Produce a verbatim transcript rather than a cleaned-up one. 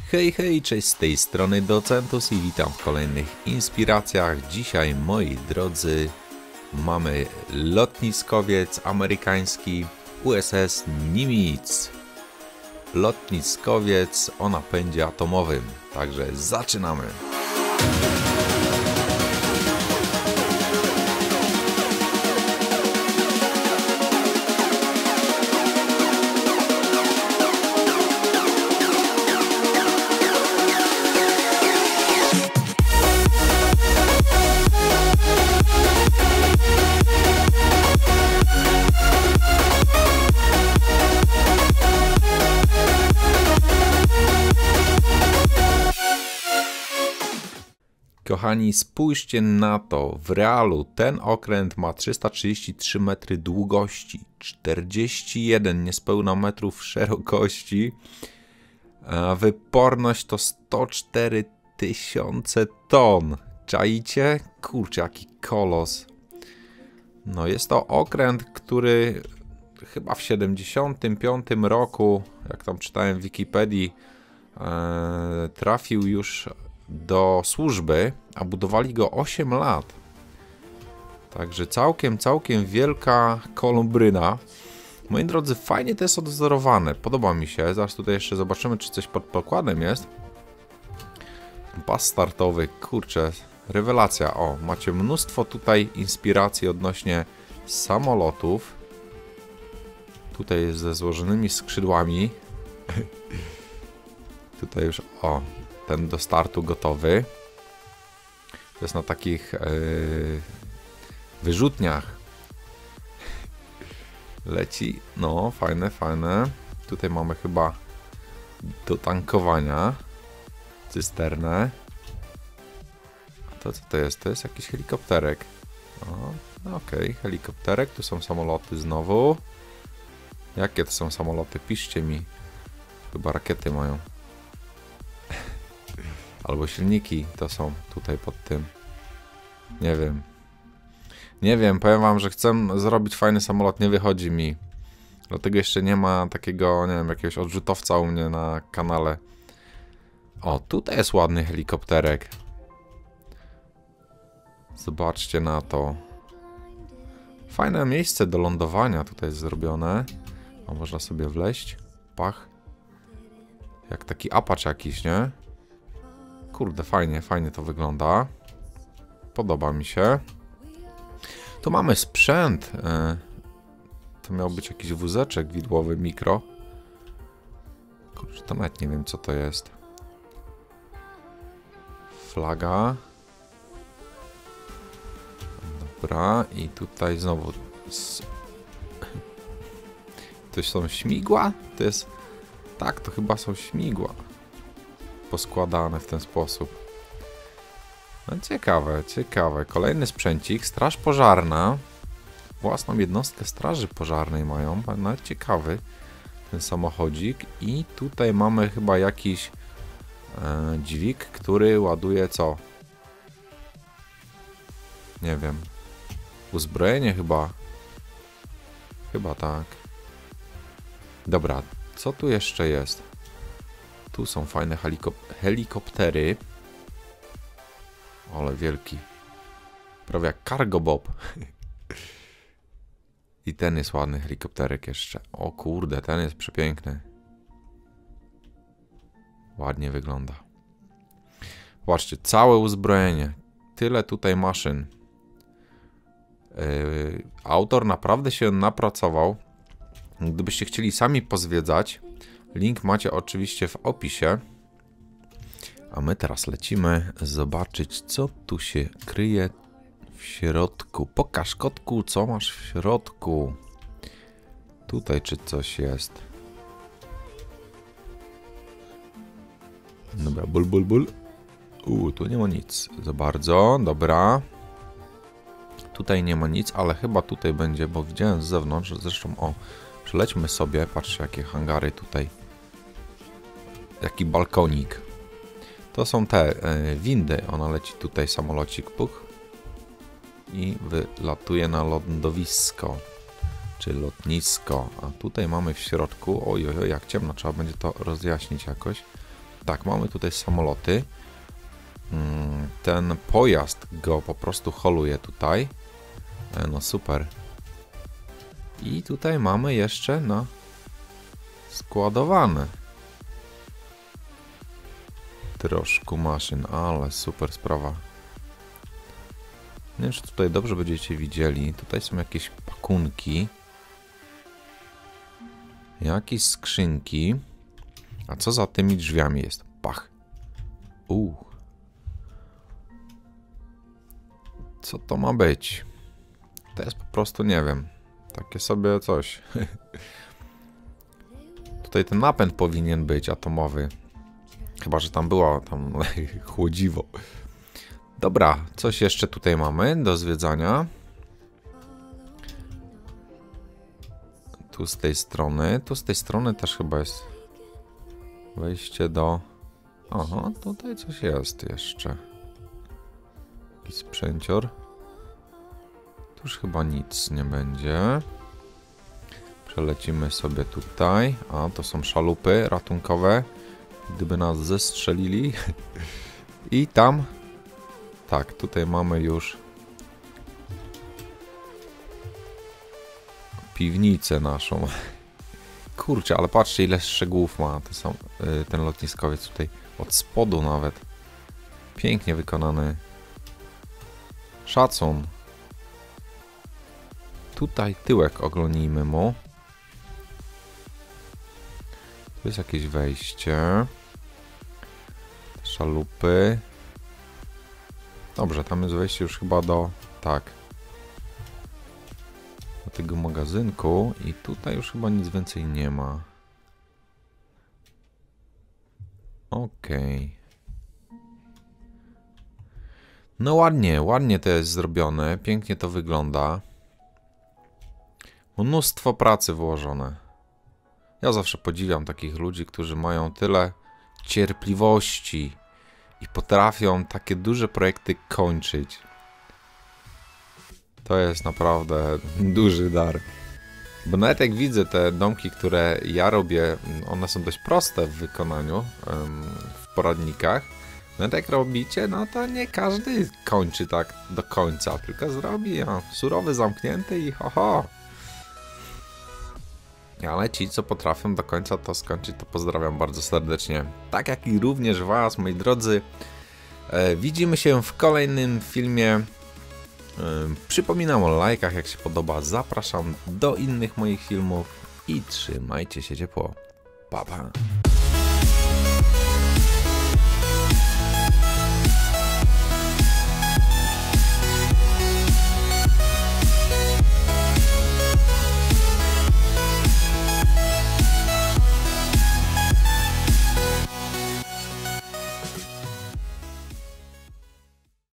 Hej, hej, cześć, z tej strony Docentus i witam w kolejnych inspiracjach. Dzisiaj, moi drodzy, mamy lotniskowiec amerykański U S S Nimitz. Lotniskowiec o napędzie atomowym, także zaczynamy. Kochani, spójrzcie na to, w realu ten okręt ma trzysta trzydzieści trzy metry długości, czterdzieści jeden niespełna metrów szerokości, a wyporność to sto cztery tysiące ton. Czaicie? Kurczę, jaki kolos. No jest to okręt, który chyba w siedemdziesiątym piątym roku, jak tam czytałem w Wikipedii, e, trafił już do służby, a budowali go osiem lat. Także całkiem, całkiem wielka kolumbryna. Moi drodzy, fajnie to jest odwzorowane. Podoba mi się. Zaraz tutaj jeszcze zobaczymy, czy coś pod pokładem jest. Pas startowy, kurczę, rewelacja. O, macie mnóstwo tutaj inspiracji odnośnie samolotów. Tutaj jest ze złożonymi skrzydłami. Tutaj już, o, ten do startu gotowy. To jest na takich yy, wyrzutniach. Leci. No, fajne, fajne. Tutaj mamy chyba do tankowania cysternę. A to co to jest? To jest jakiś helikopterek. No, okej, okay. Helikopterek. Tu są samoloty znowu. Jakie to są samoloty? Piszcie mi. Chyba rakiety mają. Albo silniki to są tutaj pod tym. Nie wiem. Nie wiem, powiem wam, że chcę zrobić fajny samolot, nie wychodzi mi. Dlatego jeszcze nie ma takiego, nie wiem, jakiegoś odrzutowca u mnie na kanale. O, tutaj jest ładny helikopterek. Zobaczcie na to. Fajne miejsce do lądowania tutaj jest zrobione. O, można sobie wleźć. Pach. Jak taki Apache jakiś, nie? Kurde, fajnie, fajnie to wygląda. Podoba mi się. Tu mamy sprzęt. To miał być jakiś wózeczek widłowy, mikro. Kurczę, to nawet nie wiem, co to jest. Flaga. Dobra, i tutaj znowu... To są śmigła? To jest... Tak, to chyba są śmigła. Poskładane w ten sposób. No ciekawe, ciekawe. Kolejny sprzęcik. Straż pożarna. Własną jednostkę straży pożarnej mają. Nawet ciekawy ten samochodzik. I tutaj mamy chyba jakiś e, dźwig, który ładuje co? Nie wiem. Uzbrojenie chyba. Chyba tak. Dobra, co tu jeszcze jest? Tu są fajne helikop helikoptery. Ale wielki. Prawie jak Cargo Bob. I ten jest ładny helikopterek jeszcze. O kurde, ten jest przepiękny. Ładnie wygląda. Zobaczcie, całe uzbrojenie. Tyle tutaj maszyn. Yy, autor naprawdę się napracował. Gdybyście chcieli sami pozwiedzać, link macie oczywiście w opisie. A my teraz lecimy zobaczyć, co tu się kryje w środku. Pokaż, kotku, co masz w środku. Tutaj czy coś jest. Dobra, bul, bul, bul. Uuu, tu nie ma nic za bardzo. Dobra. Tutaj nie ma nic, ale chyba tutaj będzie, bo widziałem z zewnątrz. Zresztą, o, przelećmy sobie. Patrzcie, jakie hangary tutaj. Jaki balkonik. To są te e, windy. Ona leci tutaj, samolocik, puch. I wylatuje na lądowisko. Czy lotnisko. A tutaj mamy w środku... Oj, oj, oj, jak ciemno. Trzeba będzie to rozjaśnić jakoś. Tak, mamy tutaj samoloty. Ten pojazd go po prostu holuje tutaj. No super. I tutaj mamy jeszcze, no, składowane. Troszkę maszyn, ale super sprawa. Nie wiem, czy tutaj dobrze będziecie widzieli. Tutaj są jakieś pakunki. Jakieś skrzynki. A co za tymi drzwiami jest? Pach. Uuu. Co to ma być? To jest po prostu, nie wiem. Takie sobie coś. Tutaj ten napęd powinien być atomowy. Chyba, że tam była tam chłodziwo. Dobra, coś jeszcze tutaj mamy do zwiedzania. Tu z tej strony. Tu z tej strony też chyba jest wejście do... Aha, tutaj coś jest jeszcze. Jakiś sprzęcior. Tu już chyba nic nie będzie. Przelecimy sobie tutaj. A, to są szalupy ratunkowe. Gdyby nas zestrzelili. I tam. Tak, tutaj mamy już piwnicę naszą. Kurczę, ale patrzcie, ile szczegółów ma to są, yy, ten lotniskowiec tutaj. Od spodu nawet. Pięknie wykonany. Szacun. Tutaj tyłek oglądnijmy mu. Tu jest jakieś wejście. Szalupy. Dobrze, tam jest wejście już chyba do... Tak. Do tego magazynku. I tutaj już chyba nic więcej nie ma. Okej. Okay. No ładnie, ładnie to jest zrobione. Pięknie to wygląda. Mnóstwo pracy włożone. Ja zawsze podziwiam takich ludzi, którzy mają tyle cierpliwości i potrafią takie duże projekty kończyć. To jest naprawdę duży dar. Bo nawet jak widzę te domki, które ja robię, one są dość proste w wykonaniu, w poradnikach. Nawet jak robicie, no to nie każdy kończy tak do końca, tylko zrobi a, surowy, zamknięty i ho, ho. Ale ci, co potrafią do końca to skończyć, to pozdrawiam bardzo serdecznie. Tak jak i również was, moi drodzy. E, widzimy się w kolejnym filmie. E, przypominam o lajkach, jak się podoba. Zapraszam do innych moich filmów i trzymajcie się ciepło. Pa, pa.